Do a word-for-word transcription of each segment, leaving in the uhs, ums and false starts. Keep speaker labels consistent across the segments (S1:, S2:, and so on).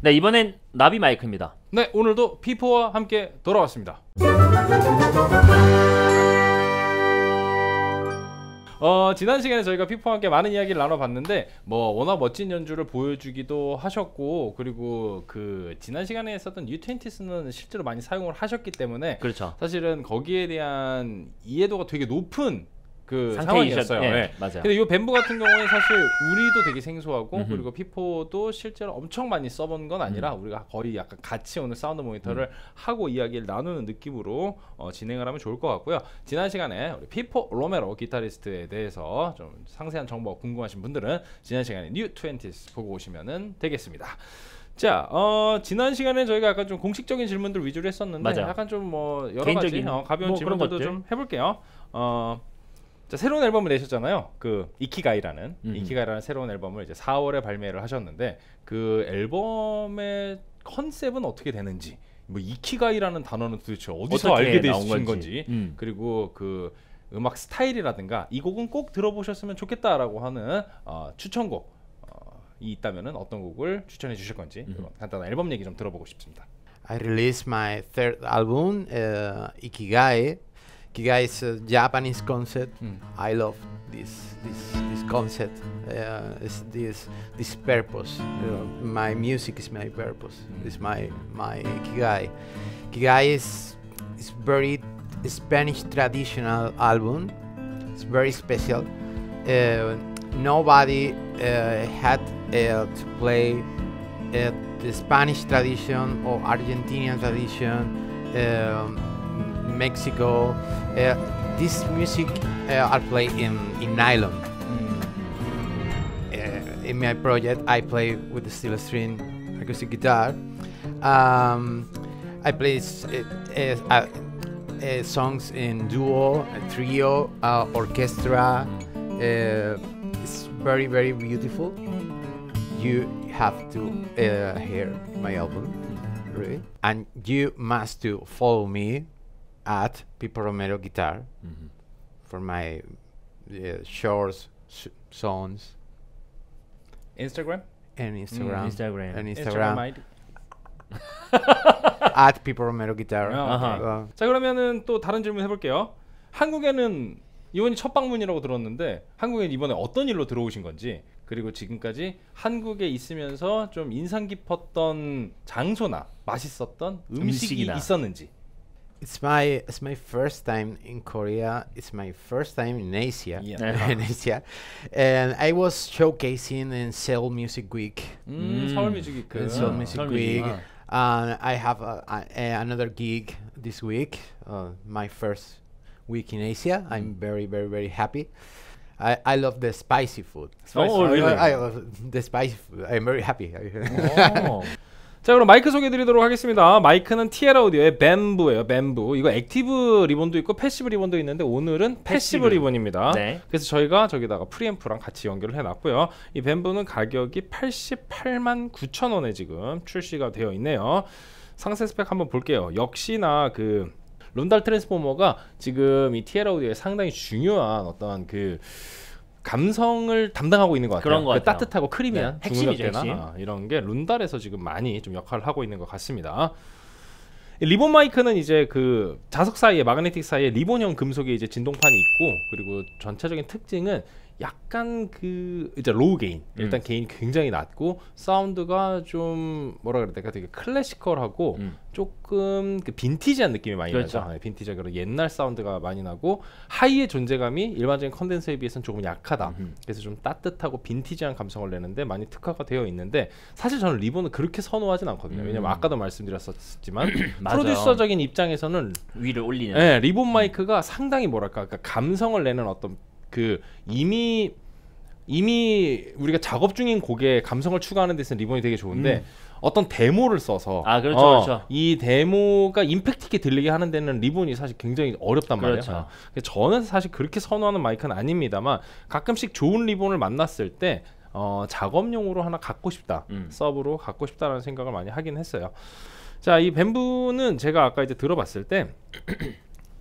S1: 네, 이번엔 나비 마이크입니다.
S2: 네, 오늘도 피포와 함께 돌아왔습니다. 어, 지난 시간에 저희가 피포와 함께 많은 이야기를 나눠봤는데 뭐 워낙 멋진 연주를 보여주기도 하셨고, 그리고 그 지난 시간에 했었던 유이십는 실제로 많이 사용을 하셨기 때문에
S1: 그렇죠.
S2: 사실은 거기에 대한 이해도가 되게 높은 그
S1: 상태이셨,
S2: 상황이었어요.
S1: 네,
S2: 네.
S1: 맞아요.
S2: 근데 이 뱀부 같은 경우에 사실 우리도 되게 생소하고
S1: 음흠.
S2: 그리고 피포도 실제로 엄청 많이 써본 건 아니라 음. 우리가 거의 약간 같이 오늘 사운드 모니터를 음. 하고 이야기를 나누는 느낌으로 어, 진행을 하면 좋을 것 같고요. 지난 시간에 우리 피포 로메로 기타리스트에 대해서 좀 상세한 정보가 궁금하신 분들은 지난 시간에 뉴 이십 보고 오시면 되겠습니다. 자, 어, 지난 시간에 저희가 약간 좀 공식적인 질문들 위주로 했었는데
S1: 맞아요.
S2: 약간 좀 뭐 여러
S1: 개인적인,
S2: 가지 어, 가벼운
S1: 뭐
S2: 질문들도 좀 해볼게요. 어, 자, 새로운 앨범을 내셨잖아요. 그 이키가이라는 음흠. 이키가이라는 새로운 앨범을 이제 사월에 발매를 하셨는데 그 앨범의 컨셉은 어떻게 되는지, 뭐 이키가이라는 단어는 도대체 어디서 알게 되신 건지, 건지 음. 그리고 그 음악 스타일이라든가 이 곡은 꼭 들어보셨으면 좋겠다라고 하는 어, 추천곡 어, 이 있다면은 어떤 곡을 추천해 주실 건지 음. 간단한 앨범 얘기 좀 들어보고 싶습니다.
S3: I released my third album, uh, Ikigai. Ikigai is a Japanese concept. Mm. I love this this this concept. Uh, is this this purpose. Mm. Uh, my music is my purpose. Mm. It's my my Ikigai. Ikigai is is very Spanish traditional album. It's very special. Uh, nobody uh, had uh, to play uh, the Spanish tradition or Argentinian tradition. Um, Mexico. Uh, this music uh, I play in in nylon. Mm. Uh, in my project, I play with the steel string acoustic guitar. Um, I play uh, uh, uh, songs in duo, trio, uh, orchestra. Uh, it's very very beautiful. You have to uh, hear my album, really, and you must to follow me at Pipo Romero Guitar mm-hmm. for my uh, shorts, sh songs.
S2: Instagram?
S3: And Instagram.
S1: Mm, Instagram.
S3: And Instagram.
S2: Instagram
S3: at Pipo Romero Guitar.
S2: 어, okay. 어. 자, 그러면은 또 다른 질문 해볼게요. 한국에는 이번이 첫 방문이라고 들었는데 한국에 이번에 어떤 일로 들어오신 건지, 그리고 지금까지 한국에 있으면서 좀 인상 깊었던 장소나 맛있었던 음식이 음식이나. 있었는지.
S3: It's my it's my first time in Korea. It's my first time in Asia. Yeah. in Asia, and I was showcasing in Seoul Music Week.
S2: Mm, mm. Seoul Music Week.
S3: In Seoul Music Seoul Week. Music. Uh, I have a, a, a, another gig this week. Uh, my first week in Asia. Mm. I'm very very very happy. I, I love the spicy food.
S2: Spicy. Oh, really?
S3: I, I love the spicy food. I'm very happy.
S2: oh. 자, 그럼 마이크 소개해드리도록 하겠습니다. 마이크는 티엘 아우디오의 뱀부예요. 뱀부. 이거 액티브 리본도 있고 패시브 리본도 있는데 오늘은 패시브, 패시브 리본입니다. 네. 그래서 저희가 저기다가 프리앰프랑 같이 연결을 해놨고요. 이 뱀부는 가격이 팔십팔만 구천 원에 지금 출시가 되어 있네요. 상세 스펙 한번 볼게요. 역시나 그 룬달 트랜스포머가 지금 이 티엘 아우디오의 상당히 중요한 어떤 그 감성을 담당하고 있는 것 같아요.
S1: 그런 것
S2: 그
S1: 같아요.
S2: 따뜻하고 크리미한
S1: 네, 핵심이죠, 핵심.
S2: 아, 이런 게 룬달에서 지금 많이 좀 역할을 하고 있는 것 같습니다. 리본 마이크는 이제 그 자석 사이에 마그네틱 사이에 리본형 금속의 이제 진동판이 있고, 그리고 전체적인 특징은 약간 그 이제 로우 게인, 일단 음. 게인이 굉장히 낮고 사운드가 좀 뭐라 그래야 될까, 되게 클래시컬하고 음. 조금 그 빈티지한 느낌이 많이 그렇죠. 나죠. 빈티지하고 옛날 사운드가 많이 나고 하이의 존재감이 일반적인 컨덴서에 비해서는 조금 약하다. 음흠. 그래서 좀 따뜻하고 빈티지한 감성을 내는데 많이 특화가 되어 있는데, 사실 저는 리본을 그렇게 선호하진 않거든요. 음. 왜냐면 아까도 말씀드렸었지만 프로듀서적인 입장에서는
S1: 위를 올리는
S2: 네, 리본 마이크가 상당히 뭐랄까, 그러니까 감성을 내는 어떤 그 이미 이미 우리가 작업 중인 곡에 감성을 추가하는 데서는 리본이 되게 좋은데 음. 어떤 데모를 써서
S1: 아 그렇죠,
S2: 어,
S1: 그렇죠.
S2: 이 데모가 임팩트 있게 들리게 하는 데는 리본이 사실 굉장히 어렵단
S1: 그렇죠.
S2: 말이에요. 저는 사실 그렇게 선호하는 마이크는 아닙니다만 가끔씩 좋은 리본을 만났을 때 어, 작업용으로 하나 갖고 싶다, 음. 서브로 갖고 싶다라는 생각을 많이 하긴 했어요. 자, 이 뱀부는 제가 아까 이제 들어봤을 때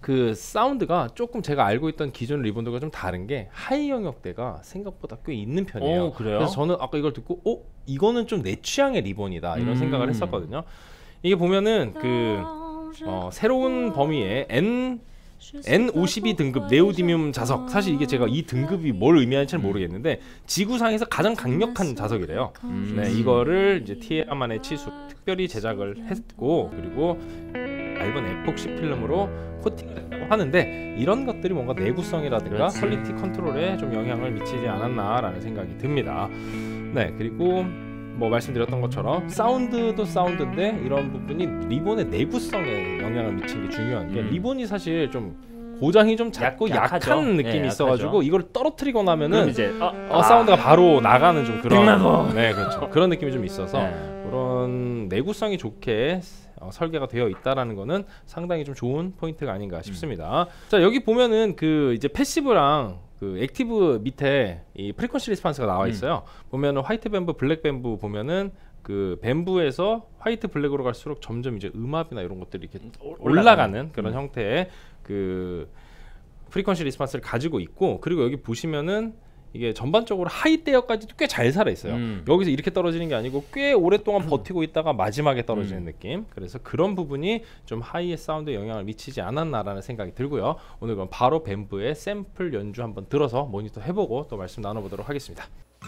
S2: 그 사운드가 조금 제가 알고 있던 기존 리본들과 좀 다른 게 하이 영역대가 생각보다 꽤 있는 편이에요.
S1: 오, 그래요?
S2: 그래서 저는 아까 이걸 듣고 어 이거는 좀 내 취향의 리본이다 이런
S1: 음.
S2: 생각을 했었거든요. 이게 보면은 그 어, 새로운 범위의 N 엔 오십이 등급 네오디뮴 자석, 사실 이게 제가 이 등급이 뭘 의미하는지는 모르겠는데 지구상에서 가장 강력한 자석이래요.
S1: 음.
S2: 네, 이거를 이제 티에르만의 치수 특별히 제작을 했고, 그리고 이번 에폭시 필름으로 코팅을 했다고 하는데 이런 것들이 뭔가 내구성이라든가
S1: 그렇지.
S2: 퀄리티 컨트롤에 좀 영향을 미치지 않았나라는 생각이 듭니다. 네, 그리고 뭐 말씀드렸던 것처럼 사운드도 사운드인데 이런 부분이 리본의 내구성에 영향을 미치는 게 중요한 게,
S1: 음.
S2: 리본이 사실 좀 고장이 좀 작고
S1: 약- 약하죠.
S2: 약한 느낌이
S1: 네,
S2: 있어가지고
S1: 약하죠.
S2: 이걸 떨어뜨리고
S1: 그럼
S2: 나면은
S1: 이제 어,
S2: 어, 사운드가 바로 나가는 좀 그런
S1: 빅마고.
S2: 네 그렇죠 그런 느낌이 좀 있어서
S1: 네.
S2: 그런 내구성이 좋게 어, 설계가 되어 있다라는 거는 상당히 좀 좋은 포인트가 아닌가 싶습니다. 자, 여기 보면은 그 이제 패시브랑 그 액티브 밑에 이 프리퀀시 리스판스가 나와 있어요. 보면은 화이트 밴부, 블랙 밴부 보면은 그 밴부에서 화이트 블랙으로 갈수록 점점 이제 음압이나 이런 것들이 이렇게 올라가는 그런
S1: 음.
S2: 형태의 그 프리퀀시 리스판스를 가지고 있고, 그리고 여기 보시면은 이게 전반적으로 하이대역까지도 꽤 잘 살아 있어요.
S1: 음.
S2: 여기서 이렇게 떨어지는 게 아니고 꽤 오랫동안 버티고 있다가 마지막에 떨어지는
S1: 음.
S2: 느낌. 그래서 그런 부분이 좀 하이의 사운드에 영향을 미치지 않았나라는 생각이 들고요. 오늘 그럼 바로 밴부의 샘플 연주 한번 들어서 모니터 해보고 또 말씀 나눠보도록 하겠습니다.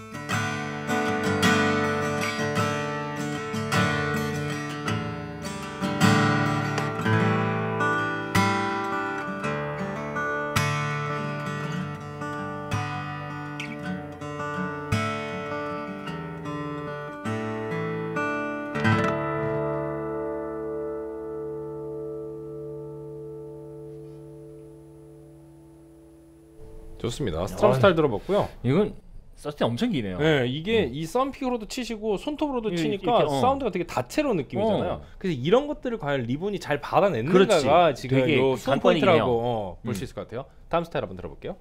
S2: 좋습니다. 스트럼
S1: 어이.
S2: 스타일 들어봤고요.
S1: 이건 서스틴 엄청 기네요.
S2: 네, 이게 이 썬픽으로도 치시고 손톱으로도
S1: 이게
S2: 치니까
S1: 이렇게, 어.
S2: 사운드가 되게 다채로운 느낌이잖아요.
S1: 어.
S2: 그래서 이런 것들을 과연 리본이 잘 받아냈는가가
S1: 그렇지.
S2: 지금
S1: 되게
S2: 요 수험
S1: 관건이긴
S2: 포인트라고
S1: 해요.
S2: 어, 볼 수
S1: 음.
S2: 있을 것 같아요. 다음 스타일 한번 들어볼게요.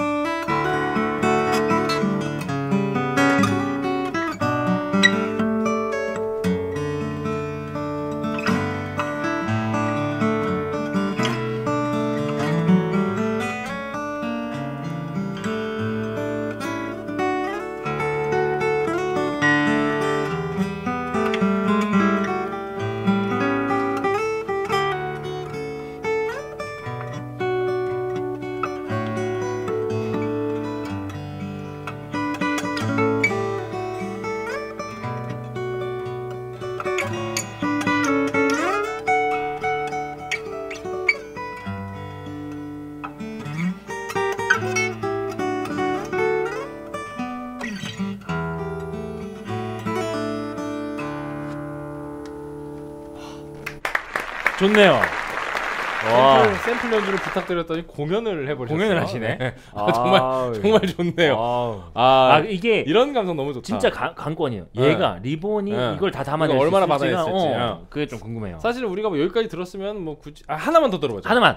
S1: 좋네요. 와.
S2: 샘플, 샘플 연주를 부탁드렸더니 공연을 해버렸어요.
S1: 공연을 하시네.
S2: 네.
S1: 아,
S2: 정말 정말 좋네요.
S1: 아우.
S2: 아,
S1: 아, 이게
S2: 이런 감성 너무 좋다.
S1: 진짜 관, 관건이에요.
S2: 네.
S1: 얘가 리본이
S2: 네.
S1: 이걸 다 담아낼
S2: 이거
S1: 수
S2: 얼마나
S1: 있을지가,
S2: 받아냈을지.
S1: 어,
S2: 어.
S1: 그게 좀 궁금해요.
S2: 사실 우리가 뭐 여기까지 들었으면 뭐 굳이 아, 하나만 더 들어보죠.
S1: 하나만.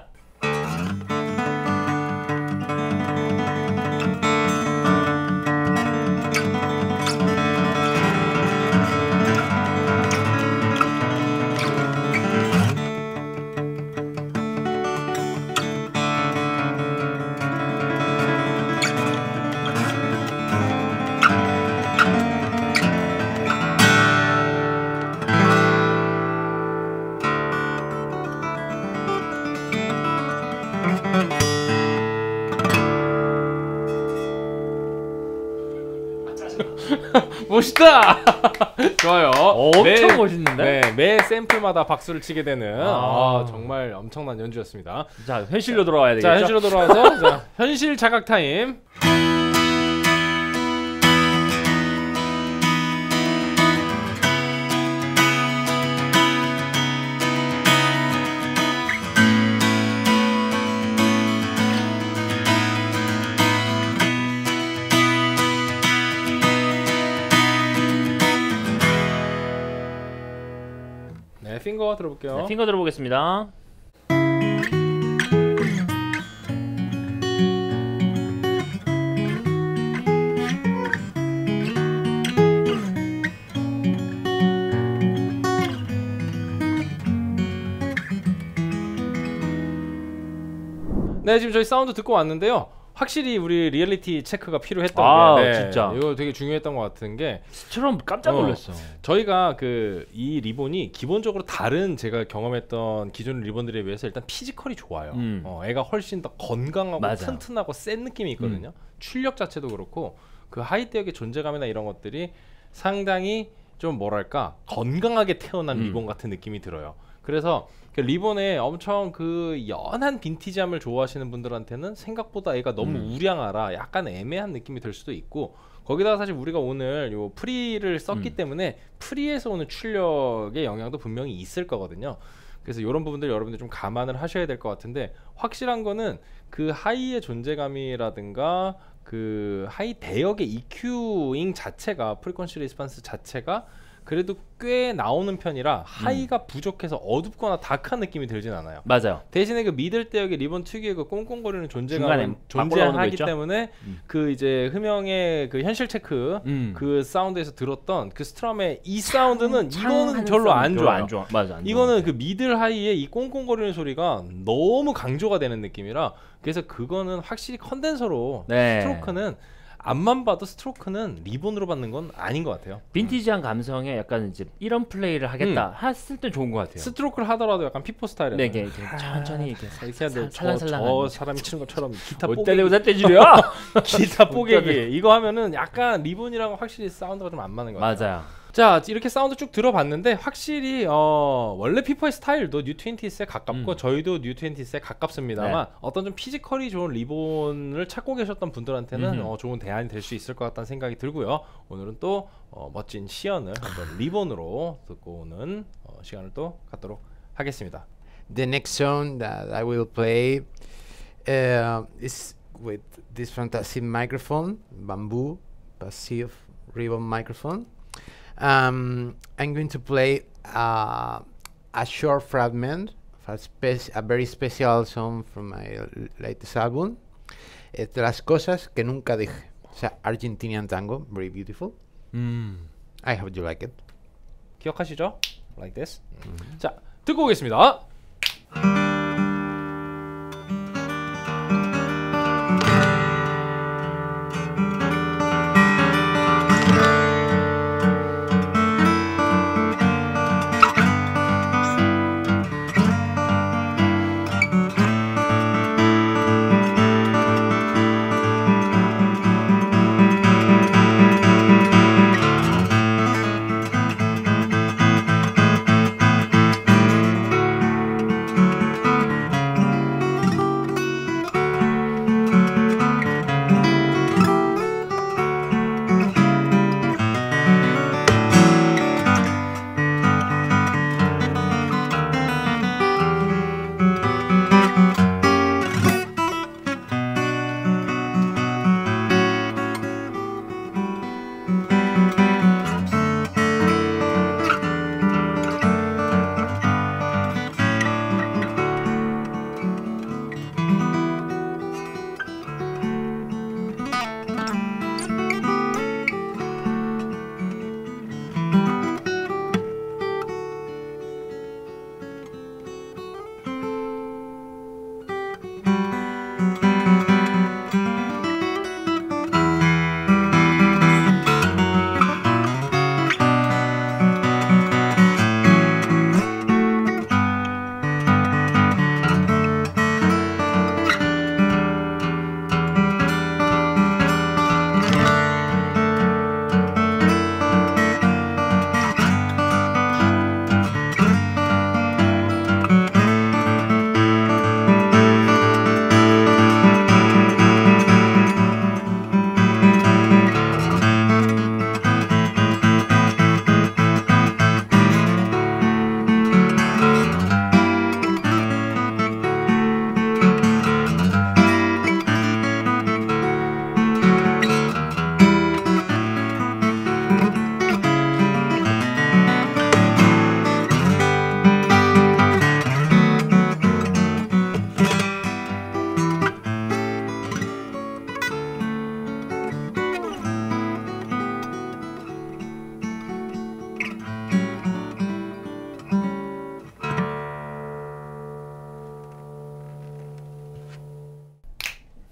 S2: 멋있다. 좋아요.
S1: 엄청
S2: 매-
S1: 멋있는데?
S2: 네, 매 샘플마다 박수를 치게 되는
S1: 아.
S2: 아, 정말 엄청난 연주였습니다.
S1: 자, 현실로 돌아와야 되겠죠.
S2: 자, 현실로 돌아와서 자, 현실 자각 타임. 네, 핑거 들어볼게요.
S1: 네, 핑거 들어보겠습니다.
S2: 네, 지금 저희 사운드 듣고 왔는데요. 확실히 우리 리얼리티 체크가 필요했던
S1: 아,
S2: 게 네,
S1: 진짜.
S2: 이거 되게 중요했던 것 같은 게
S1: 스처럼 깜짝
S2: 어.
S1: 놀랐어.
S2: 저희가 그 이 리본이 기본적으로 다른 제가 경험했던 기존 리본들에 비해서 일단 피지컬이 좋아요.
S1: 음.
S2: 어, 애가 훨씬 더 건강하고
S1: 맞아요.
S2: 튼튼하고 센 느낌이 있거든요. 출력 자체도 그렇고 그 하이테역의 존재감이나 이런 것들이 상당히 좀 뭐랄까 건강하게 태어난
S1: 음.
S2: 리본 같은 느낌이 들어요. 그래서 그 리본에 엄청 그 연한 빈티지함을 좋아하시는 분들한테는 생각보다 애가 너무
S1: 음.
S2: 우량하라 약간 애매한 느낌이 들 수도 있고, 거기다가 사실 우리가 오늘 요 프리를 썼기
S1: 음.
S2: 때문에 프리에서 오는 출력의 영향도 분명히 있을 거거든요. 그래서 이런 부분들 여러분들 좀 감안을 하셔야 될 것 같은데, 확실한 거는 그 하이의 존재감이라든가 그 하이 대역의 이큐잉 자체가, 프리퀀시 리스판스 자체가 그래도 꽤 나오는 편이라 하이가 부족해서 어둡거나 다크한 느낌이 들진 않아요.
S1: 맞아요.
S2: 대신에 그 미들 대역의 리본 특유의 그 꽁꽁거리는 존재감은
S1: 중간에 막 올라오는 거
S2: 존재하기
S1: 있죠?
S2: 때문에
S1: 음.
S2: 그 이제 흠형의 그 현실 체크
S1: 음.
S2: 그 사운드에서 들었던 그 스트럼의 이 사운드는
S1: 창
S2: 이거는
S1: 하는
S2: 별로 안
S1: 사운드
S2: 좋아요.
S1: 안 좋아. 맞아. 안
S2: 이거는
S1: 좋아.
S2: 그 미들 하이의 이 꽁꽁거리는 소리가 너무 강조가 되는 느낌이라, 그래서 그거는 확실히 컨덴서로
S1: 네.
S2: 스트로크는 앞만 봐도 스트로크는 리본으로 받는 건 아닌 것 같아요.
S1: 빈티지한 감성에 약간 이제 이런 플레이를 하겠다 했을 때 좋은 것 같아요.
S2: 스트로크를 하더라도 약간 피포 스타일이에요.
S1: 네, 이게 이렇게 천천히 이렇게
S2: 이렇게 하는데 저,
S1: 살랑살랑한
S2: 저 사람이 치는 것처럼 기타
S1: 어디다
S2: 뽀개기,
S1: 대고 삿대질이야?
S2: 기타 뽀개기 이거 하면은 약간 리본이랑 확실히 사운드가 좀 안 맞는 것 같아요.
S1: 맞아요.
S2: 자, 이렇게 사운드 쭉 들어봤는데 확실히 어, 원래 피포의 스타일도 뉴 이십에 가깝고
S1: 음.
S2: 저희도 뉴 이십에 가깝습니다만
S1: 네.
S2: 어떤 좀 피지컬이 좋은 리본을 찾고 계셨던 분들한테는
S1: 음흠.
S2: 어, 좋은 대안이 될 수 있을 것 같다는 생각이 들고요. 오늘은 또 어, 멋진 시연을 한번 리본으로 듣고 오는 어, 시간을 또 갖도록 하겠습니다.
S3: The next song that I will play uh, is with this fantastic microphone, bamboo passive ribbon microphone. Um, I'm going to play uh, a short fragment of a, spec- a very special song from my l- latest album. Es de las cosas que nunca dije. O sea, Argentinian tango, very beautiful.
S2: 음.
S3: I hope you like it.
S2: 기억하시죠? Like this. 자, 듣고 오겠습니다.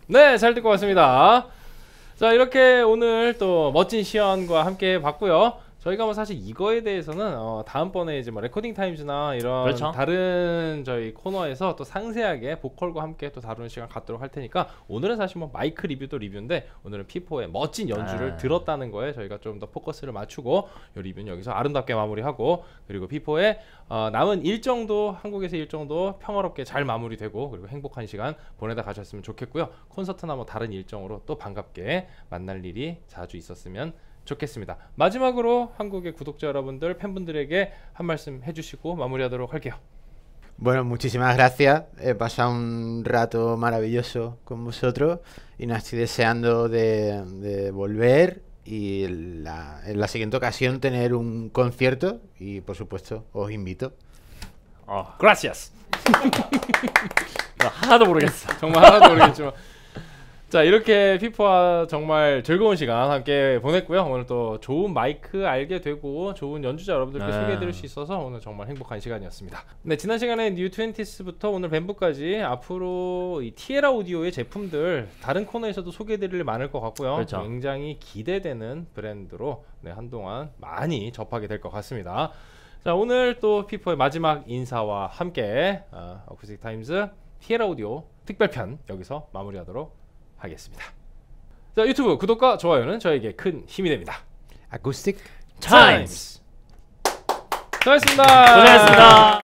S2: 네, 잘 듣고 왔습니다. 자, 이렇게 오늘 또 멋진 시연과 함께 봤고요. 저희가 뭐 사실 이거에 대해서는 어 다음번에 이제 뭐 레코딩 타임즈나 이런
S1: 그렇죠.
S2: 다른 저희 코너에서 또 상세하게 보컬과 함께 또 다루는 시간 갖도록 할 테니까 오늘은 사실 뭐 마이크 리뷰도 리뷰인데 오늘은 피포의 멋진 연주를
S1: 아.
S2: 들었다는 거에 저희가 좀 더 포커스를 맞추고 이 리뷰는 여기서 아름답게 마무리하고 그리고 피포의 어 남은 일정도 한국에서 일정도 평화롭게 잘 마무리되고 그리고 행복한 시간 보내다 가셨으면 좋겠고요. 콘서트나 뭐 다른 일정으로 또 반갑게 만날 일이 자주 있었으면 좋겠습니다. 마지막으로 한국의 구독자 여러분들 팬분들에게 한 말씀 해주시고 마무리하도록 할게요.
S3: Bueno, muchísimas gracias. He pasado un rato maravilloso con vosotros y no estoy deseando de, de volver y la, en la siguiente ocasión tener un concierto y por supuesto os invito.
S1: 어, gracias. 나 하나도 모르겠어.
S2: 정말 하나도 모르겠지만 자, 이렇게 피포와 정말 즐거운 시간 함께 보냈고요. 오늘 또 좋은 마이크 알게 되고 좋은 연주자 여러분들께
S1: 네.
S2: 소개해드릴 수 있어서 오늘 정말 행복한 시간이었습니다. 네, 지난 시간에 뉴 트웬티스부터 오늘 뱀부까지 앞으로 이 티에라 오디오의 제품들 다른 코너에서도 소개해드릴 일 많을 것 같고요.
S1: 그렇죠.
S2: 굉장히 기대되는 브랜드로 네, 한동안 많이 접하게 될 것 같습니다. 자, 오늘 또 피포의 마지막 인사와 함께 어, 어쿠스틱 타임즈 티에라 오디오 특별편 여기서 마무리하도록 하겠습니다. 자, 유튜브 구독과 좋아요는 저에게 큰 힘이 됩니다.
S3: Acoustic
S1: 타임스.
S2: 수고하셨습니다.
S1: 고생했습니다.